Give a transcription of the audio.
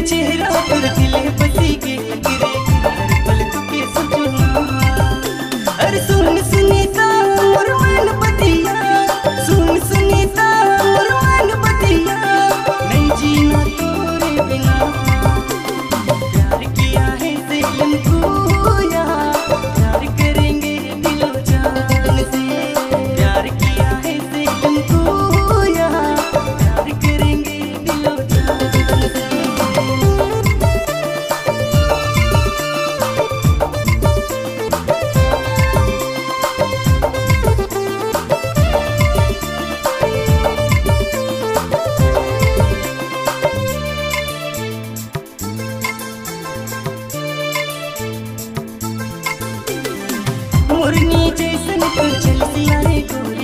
चेहरा पर दिले बसी के गिरे हर पल तुके सोचना। अरे सुन सुनीता मोर मन बतिया, सुन सुनीता मोर मन बतिया, नहीं जीना तोरे बिना। प्यार किया है दिल खोया, प्यार करेंगे दिलो जान से। प्यार किया है दिल खोया, प्यार करेंगे दिलो जान से। मुरनी जैसन तो चल सिया रे गोरी।